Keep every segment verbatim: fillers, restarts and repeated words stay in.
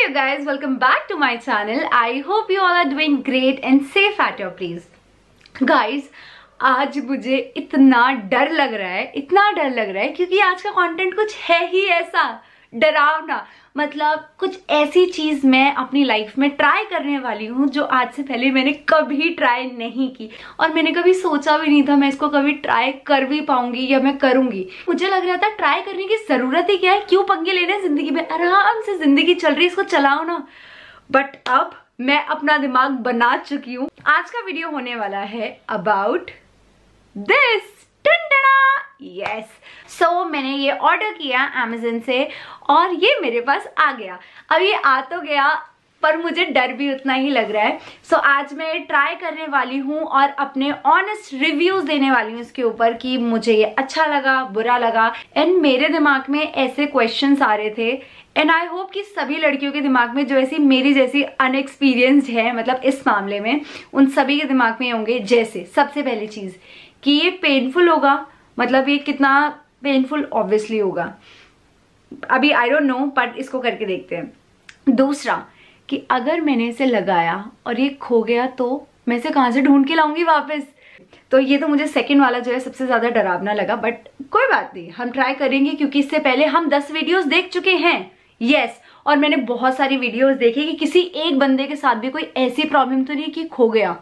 you guys, welcome back to my channel. I hope you all are doing great and safe at your place. Guys, आज मुझे इतना डर लग रहा है, इतना डर लग रहा है क्योंकि आज का कंटेंट कुछ है ही ऐसा डरावना। मतलब कुछ ऐसी चीज मैं अपनी लाइफ में ट्राई करने वाली हूँ जो आज से पहले मैंने कभी ट्राई नहीं की और मैंने कभी सोचा भी नहीं था मैं इसको कभी ट्राई कर भी पाऊंगी या मैं करूंगी। मुझे लग रहा था ट्राई करने की जरूरत ही क्या है, क्यों पंगे लेने, जिंदगी में आराम से जिंदगी चल रही है, इसको चलाओ ना। बट अब मैं अपना दिमाग बना चुकी हूँ। आज का वीडियो होने वाला है अबाउट दिस। यस, सो मैंने ये ऑर्डर किया अमेज़न से और ये मेरे पास आ गया। अब ये आ तो गया पर मुझे डर भी उतना ही लग रहा है। सो so, आज मैं ट्राई करने वाली हूँ और अपने ऑनेस्ट रिव्यूज देने वाली हूँ इसके ऊपर कि मुझे ये अच्छा लगा, बुरा लगा। एंड मेरे दिमाग में ऐसे क्वेश्चंस आ रहे थे एंड आई होप कि सभी लड़कियों के दिमाग में जो ऐसी मेरी जैसी अनएक्सपीरियंस्ड है, मतलब इस मामले में, उन सभी के दिमाग में होंगे। जैसे सबसे पहली चीज कि ये पेनफुल होगा, मतलब ये कितना पेनफुल ऑब्वियसली होगा, अभी आई डोंट नो, बट इसको करके देखते हैं। दूसरा कि अगर मैंने इसे लगाया और ये खो गया तो मैं इसे कहाँ से ढूंढ के लाऊंगी वापस। तो ये तो मुझे सेकंड वाला जो है सबसे ज्यादा डरावना लगा, बट कोई बात नहीं, हम ट्राई करेंगे क्योंकि इससे पहले हम दस वीडियोस देख चुके हैं। यस yes, और मैंने बहुत सारी वीडियोस देखी कि किसी एक बंदे के साथ भी कोई ऐसी प्रॉब्लम तो नहीं कि खो गया,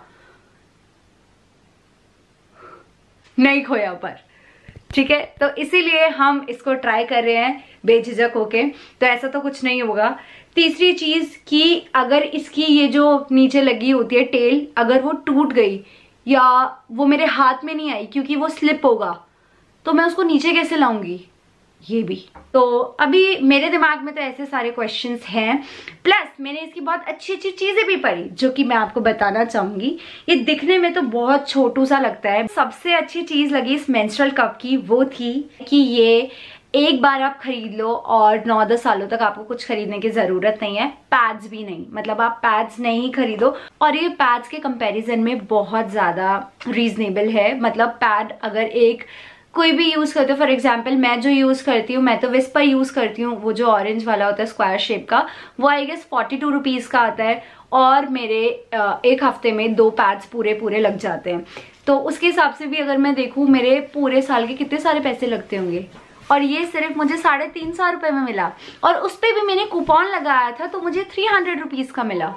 नहीं खोया पर ठीक है। तो इसीलिए हम इसको ट्राई कर रहे हैं बेझिझक होके, तो ऐसा तो कुछ नहीं होगा। तीसरी चीज कि अगर इसकी ये जो नीचे लगी होती है टेल, अगर वो टूट गई या वो मेरे हाथ में नहीं आई क्योंकि वो स्लिप होगा, तो मैं उसको नीचे कैसे लाऊंगी, ये भी। तो अभी मेरे दिमाग में तो ऐसे सारे क्वेश्चंस हैं। प्लस मैंने इसकी बहुत अच्छी अच्छी चीजें भी पढ़ी जो कि मैं आपको बताना चाहूंगी। ये दिखने में तो बहुत छोटू सा लगता है। सबसे अच्छी चीज लगी इस मेंस्ट्रुअल कप की वो थी कि ये एक बार आप खरीद लो और नौ दस सालों तक आपको कुछ खरीदने की जरूरत नहीं है। पैड्स भी नहीं, मतलब आप पैड्स नहीं खरीदो। और ये पैड्स के कंपैरिजन में बहुत ज्यादा रीजनेबल है। मतलब पैड अगर एक कोई भी यूज करते हो, फॉर एग्जाम्पल मैं जो यूज करती हूँ, मैं तो विस्पर यूज करती हूँ, वो जो ऑरेंज वाला होता है स्क्वायर शेप का, वो I guess forty two rupees का आता है और मेरे एक हफ्ते में दो पैड्स पूरे पूरे लग जाते हैं। तो उसके हिसाब से भी अगर मैं देखूँ मेरे पूरे साल के कितने सारे पैसे लगते होंगे, और ये सिर्फ मुझे साढ़े तीन सौ रुपए में मिला। और उस पर भी मैंने कूपन लगाया था तो मुझे थ्री हंड्रेड रुपीज का मिला।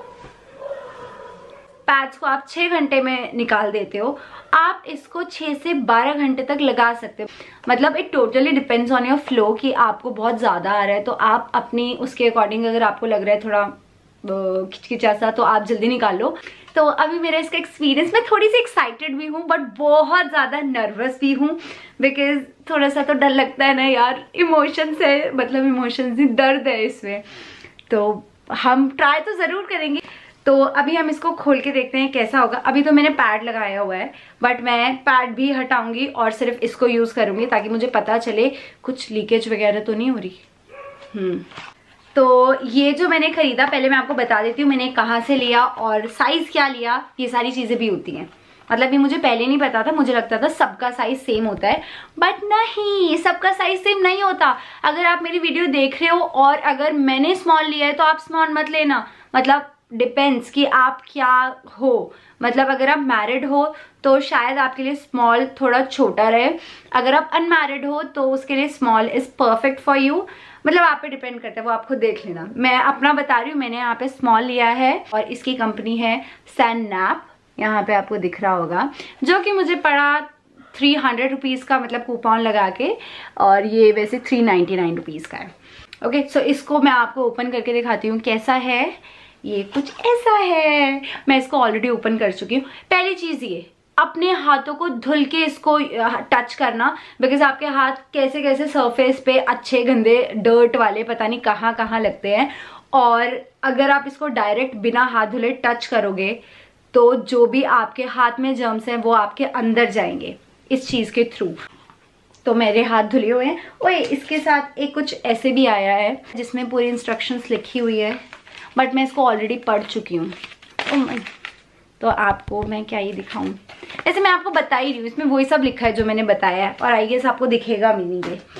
पैड्स को आप छह घंटे में निकाल देते हो, आप इसको छह से बारह घंटे तक लगा सकते हो। मतलब it totally depends on your flow कि आपको बहुत ज्यादा आ रहा है तो आप अपनी उसके अकॉर्डिंग, अगर आपको लग रहा है थोड़ा खिचखिचा सा, तो आप जल्दी निकाल लो। तो अभी मेरा इसका एक्सपीरियंस, मैं थोड़ी सी एक्साइटेड भी हूँ बट बहुत ज्यादा नर्वस भी हूँ, बिकॉज थोड़ा सा तो डर लगता है ना यार, इमोशंस है, मतलब इमोशंस ही, दर्द है इसमें। तो हम ट्राई तो जरूर करेंगे। तो अभी हम इसको खोल के देखते हैं कैसा होगा। अभी तो मैंने पैड लगाया हुआ है बट मैं पैड भी हटाऊंगी और सिर्फ इसको यूज करूंगी ताकि मुझे पता चले कुछ लीकेज वगैरह तो नहीं हो रही। हम्म तो ये जो मैंने खरीदा, पहले मैं आपको बता देती हूँ मैंने कहाँ से लिया और साइज क्या लिया, ये सारी चीजें भी होती हैं। मतलब ये मुझे पहले नहीं पता था, मुझे लगता था सबका साइज सेम होता है, बट नहीं, सबका साइज सेम नहीं होता। अगर आप मेरी वीडियो देख रहे हो और अगर मैंने स्मॉल लिया है तो आप स्मॉल मत लेना। मतलब डिपेंड्स कि आप क्या हो। मतलब अगर आप मैरिड हो तो शायद आपके लिए स्मॉल थोड़ा छोटा रहे, अगर आप अनमैरिड हो तो उसके लिए small is perfect for you. मतलब आप पे डिपेंड करता है, वो आप खुद देख लेना। मैं अपना बता रही हूँ, मैंने यहाँ पे स्मॉल लिया है और इसकी कंपनी है सैननैप, यहाँ पे आपको दिख रहा होगा, जो कि मुझे पड़ा थ्री हंड्रेड रुपीज का, मतलब कूपन लगा के, और ये वैसे थ्री नाइन्टी नाइन रुपीज का है। ओके, सो इसको मैं आपको ओपन करके दिखाती हूँ कैसा है। ये कुछ ऐसा है, मैं इसको ऑलरेडी ओपन कर चुकी हूँ। पहली चीज ये, अपने हाथों को धुल के इसको टच करना, बिकॉज आपके हाथ कैसे कैसे सरफेस पे अच्छे गंदे डर्ट वाले पता नहीं कहाँ कहाँ लगते हैं, और अगर आप इसको डायरेक्ट बिना हाथ धुले टच करोगे तो जो भी आपके हाथ में जर्म्स हैं वो आपके अंदर जाएंगे इस चीज के थ्रू। तो मेरे हाथ धुले हुए हैं। ओए, इसके साथ एक कुछ ऐसे भी आया है जिसमें पूरी इंस्ट्रक्शंस लिखी हुई है, बट मैं इसको ऑलरेडी पढ़ चुकी हूँ। oh तो आपको मैं क्या ये दिखाऊं, ऐसे मैं आपको बता ही रही हूँ, इसमें वही सब लिखा है जो मैंने बताया है और आई गेस आपको दिखेगा मीनिंग।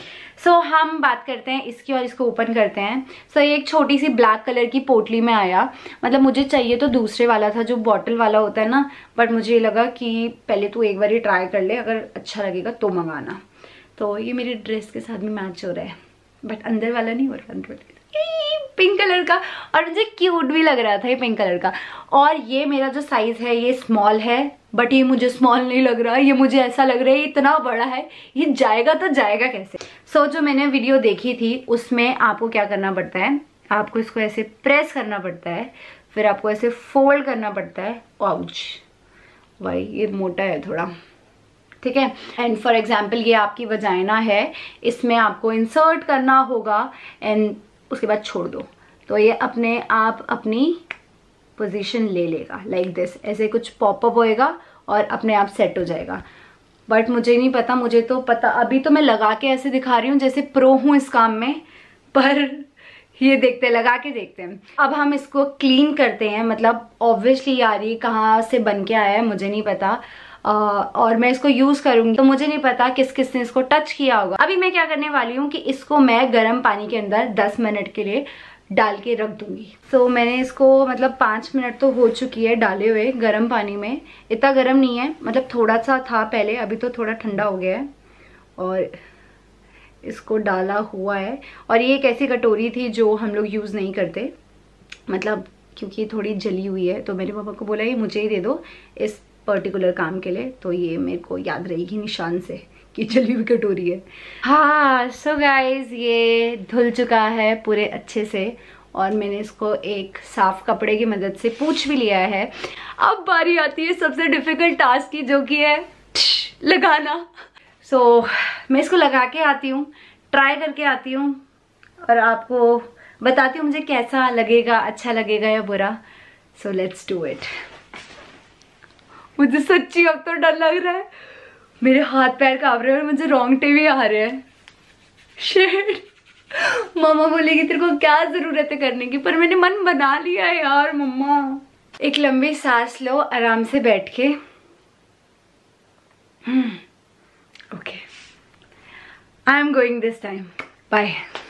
सो so, हम बात करते हैं इसकी और इसको ओपन करते हैं। सो so, ये एक छोटी सी ब्लैक कलर की पोटली में आया। मतलब मुझे चाहिए तो दूसरे वाला था जो बॉटल वाला होता है ना, बट मुझे लगा कि पहले तू एक बार ही ट्राई कर ले, अगर अच्छा लगेगा तो मंगाना। तो ये मेरी ड्रेस के साथ भी मैच हो रहा है, बट अंदर वाला नहीं हो रहा, अंदर वाला पिंक कलर का, और मुझे क्यूट भी लग रहा था ये पिंक कलर का। और ये मेरा जो साइज है ये स्मॉल है, बट ये मुझे स्मॉल नहीं लग रहा, ये मुझे ऐसा लग रहा है इतना बड़ा है, ये जाएगा तो जाएगा कैसे। सो so, जो मैंने वीडियो देखी थी उसमें आपको क्या करना पड़ता है, आपको इसको ऐसे प्रेस करना पड़ता है, फिर आपको ऐसे फोल्ड करना पड़ता है। आउच भाई ये मोटा है थोड़ा, ठीक है। एंड फॉर एग्जाम्पल ये आपकी वजाइना है, इसमें आपको इंसर्ट करना होगा एंड उसके बाद छोड़ दो, तो ये अपने आप अपनी पोजीशन ले लेगा लाइक like दिस, ऐसे कुछ पॉपअप होएगा और अपने आप सेट हो जाएगा। बट मुझे नहीं पता, मुझे तो पता, अभी तो मैं लगा के ऐसे दिखा रही हूँ जैसे प्रो हूँ इस काम में, पर ये देखते लगा के देखते हैं। अब हम इसको क्लीन करते हैं, मतलब ऑब्वियसली यार ये कहाँ से बन के आया है मुझे नहीं पता, Uh, और मैं इसको यूज करूंगी तो मुझे नहीं पता किस किस ने इसको टच किया होगा। अभी मैं क्या करने वाली हूँ कि इसको मैं गर्म पानी के अंदर दस मिनट के लिए डाल के रख दूंगी। सो so, मैंने इसको मतलब पाँच मिनट तो हो चुकी है डाले हुए गर्म पानी में। इतना गर्म नहीं है, मतलब थोड़ा सा था पहले, अभी तो थोड़ा ठंडा हो गया है। और इसको डाला हुआ है, और ये एक ऐसी कटोरी थी जो हम लोग यूज़ नहीं करते, मतलब क्योंकि थोड़ी जली हुई है, तो मेरे पापा को बोला ये मुझे ही दे दो इस पर्टिकुलर काम के लिए, तो ये मेरे को याद रहेगी निशान से कि जली हुई कटोरी है। हाँ सो गाइज ये धुल चुका है पूरे अच्छे से, और मैंने इसको एक साफ कपड़े की मदद से पोंछ भी लिया है। अब बारी आती है सबसे डिफिकल्ट टास्क की, जो कि है लगाना। सो so, मैं इसको लगा के आती हूँ, ट्राई करके आती हूँ और आपको बताती हूँ मुझे कैसा लगेगा, अच्छा लगेगा या बुरा। So let's do it. मुझे सच्ची अब तो डर लग रहा है, मेरे हाथ पैर कांप रहे हैं और मुझे रोंगटे भी आ रहे हैं। शिट, मामा बोलेगी तेरे को क्या जरूरत है करने की, पर मैंने मन बना लिया है यार मम्मा। एक लंबी सांस लो आराम से बैठ के। Okay, I am going this time, bye.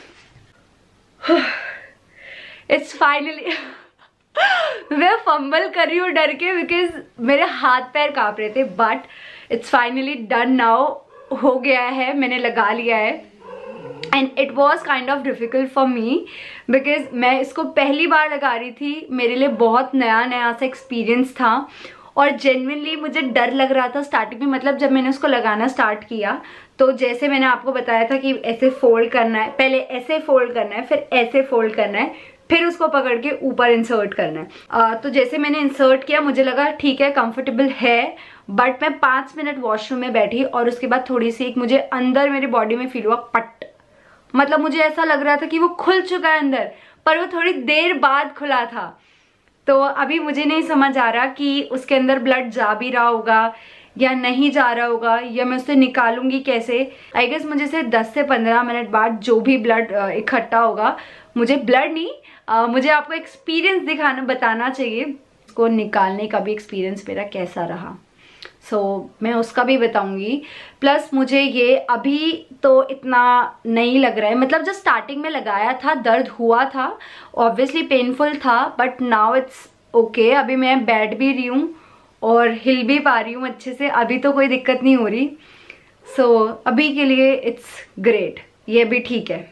It's finally मैं फंबल कर रही हूँ डर के, बिकॉज मेरे हाथ पैर कांप रहे थे, but it's finally done now, हो गया है, मैंने लगा लिया है। And it was kind of difficult for me, because मैं इसको पहली बार लगा रही थी, मेरे लिए बहुत नया नया सा एक्सपीरियंस था, और जेन्युइनली मुझे डर लग रहा था स्टार्टिंग में। मतलब जब मैंने उसको लगाना स्टार्ट किया तो जैसे मैंने आपको बताया था कि ऐसे फोल्ड करना है, पहले ऐसे फोल्ड करना है, फिर ऐसे फोल्ड करना है, फिर उसको पकड़ के ऊपर इंसर्ट करना है। आ, तो जैसे मैंने इंसर्ट किया मुझे लगा ठीक है कंफर्टेबल है, बट मैं पाँच मिनट वॉशरूम में बैठी और उसके बाद थोड़ी सी एक मुझे अंदर मेरी बॉडी में फील हुआ पट, मतलब मुझे ऐसा लग रहा था कि वो खुल चुका है अंदर, पर वो थोड़ी देर बाद खुला था। तो अभी मुझे नहीं समझ आ रहा कि उसके अंदर ब्लड जा भी रहा होगा या नहीं जा रहा होगा, या मैं उससे निकालूंगी कैसे। आई गेस मुझे से दस से पंद्रह मिनट बाद जो भी ब्लड इकट्ठा होगा, मुझे ब्लड नहीं आ, मुझे आपको एक्सपीरियंस दिखाना बताना चाहिए, इसको निकालने का भी एक्सपीरियंस मेरा कैसा रहा। सो so, मैं उसका भी बताऊंगी। प्लस मुझे ये अभी तो इतना नहीं लग रहा है, मतलब जब स्टार्टिंग में लगाया था दर्द हुआ था, ऑब्वियसली पेनफुल था, बट नाउ इट्स ओके। अभी मैं बैठ भी रही हूँ और हिल भी पा रही हूँ अच्छे से, अभी तो कोई दिक्कत नहीं हो रही। सो so, अभी के लिए इट्स ग्रेट, ये भी ठीक है।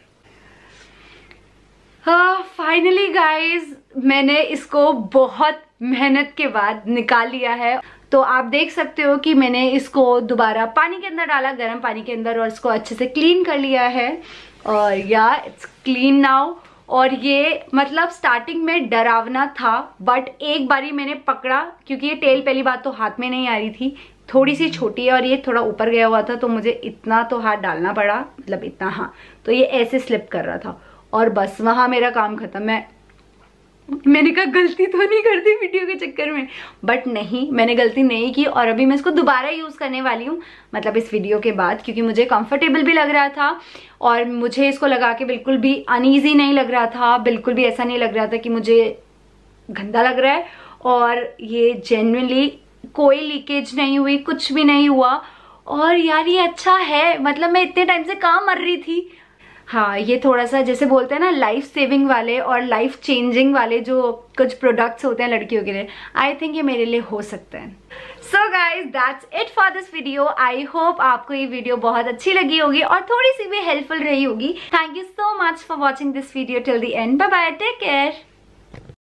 हाँ फाइनली गाइज मैंने इसको बहुत मेहनत के बाद निकाल लिया है। तो आप देख सकते हो कि मैंने इसको दोबारा पानी के अंदर डाला, गर्म पानी के अंदर, और इसको अच्छे से क्लीन कर लिया है, और या इट्स क्लीन नाउ। और ये मतलब स्टार्टिंग में डरावना था, बट एक बारी मैंने पकड़ा, क्योंकि ये टेल पहली बात तो हाथ में नहीं आ रही थी, थोड़ी सी छोटी है और ये थोड़ा ऊपर गया हुआ था, तो मुझे इतना तो हाथ डालना पड़ा, मतलब इतना, हाँ, तो ये ऐसे स्लिप कर रहा था और बस वहां मेरा काम खत्म। मैं मैंने कहा गलती तो नहीं करती वीडियो के चक्कर में, बट नहीं, मैंने गलती नहीं की। और अभी मैं इसको दोबारा यूज करने वाली हूँ, मतलब इस वीडियो के बाद, क्योंकि मुझे कंफर्टेबल भी लग रहा था और मुझे इसको लगा के बिल्कुल भी अनईजी नहीं लग रहा था, बिल्कुल भी ऐसा नहीं लग रहा था कि मुझे गंदा लग रहा है। और ये जेन्युइनली कोई लीकेज नहीं हुई, कुछ भी नहीं हुआ, और यार ये अच्छा है। मतलब मैं इतने टाइम से कहाँ मर रही थी, हाँ, ये थोड़ा सा जैसे बोलते हैं ना लाइफ सेविंग वाले और लाइफ चेंजिंग वाले जो कुछ प्रोडक्ट्स होते हैं लड़कियों के लिए, आई थिंक ये मेरे लिए हो सकते हैं। So guys that's it for this video. I hope आपको ये वीडियो बहुत अच्छी लगी होगी और थोड़ी सी भी हेल्पफुल रही होगी। Thank you so much for watching this video till the end. Bye bye, take care.